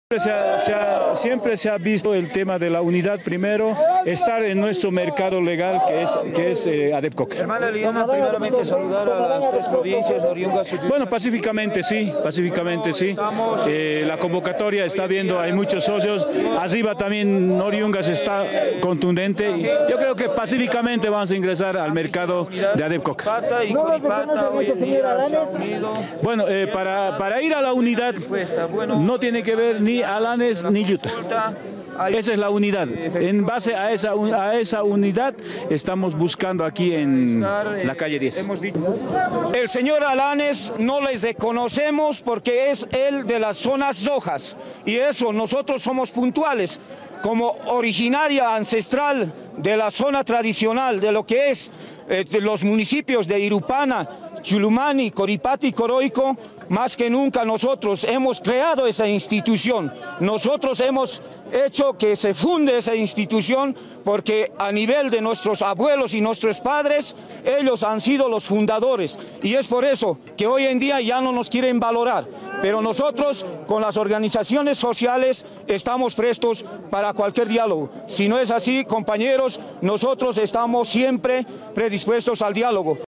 Siempre se ha visto el tema de la unidad primero, estar en nuestro mercado legal que es Adepcoc. Hermana Liliana, primeramente saludar a las tres provincias, Noriungas y Bueno, pacíficamente sí. La convocatoria está viendo, hay muchos socios, arriba también Noriungas está contundente. Y yo creo que pacíficamente vamos a ingresar al mercado de Adepcoc. Pata y Coripata hoy en día se ha unido. Bueno, para ir a la unidad no tiene que ver ni Alanes ni Yuta. Esa es la unidad. En base a esa unidad estamos buscando aquí en la calle 10. El señor Alanes no les reconocemos porque es el de las zonas rojas y eso nosotros somos puntuales. Como originaria ancestral de la zona tradicional de lo que es los municipios de Irupana, Chulumani, Coripata y Coroico, más que nunca nosotros hemos creado esa institución. Nosotros hemos hecho que se funde esa institución porque a nivel de nuestros abuelos y nuestros padres, ellos han sido los fundadores. Y es por eso que hoy en día ya no nos quieren valorar. Pero nosotros con las organizaciones sociales estamos prestos para cualquier diálogo. Si no es así, compañeros, nosotros estamos siempre predispuestos al diálogo.